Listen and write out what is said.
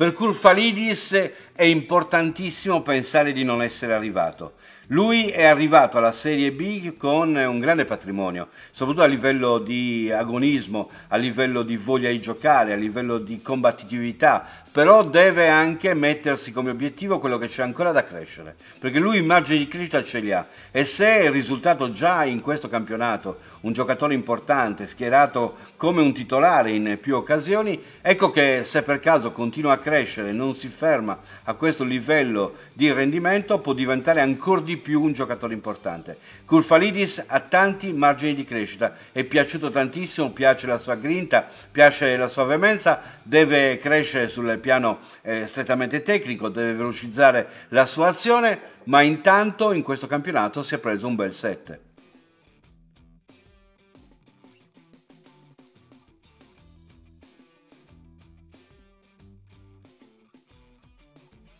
Per Kurfalidis è importantissimo pensare di non essere arrivato. Lui è arrivato alla Serie B con un grande patrimonio, soprattutto a livello di agonismo, a livello di voglia di giocare, a livello di combattitività, però deve anche mettersi come obiettivo quello che c'è ancora da crescere, perché lui margine di crescita ce li ha, e se è risultato già in questo campionato un giocatore importante, schierato come un titolare in più occasioni, ecco che se per caso continua a crescere, non si ferma a questo livello di rendimento, può diventare ancora di più un giocatore importante. Kurfalidis ha tanti margini di crescita, è piaciuto tantissimo, piace la sua grinta, piace la sua veemenza, deve crescere sul piano strettamente tecnico, deve velocizzare la sua azione, ma intanto in questo campionato si è preso un bel 7.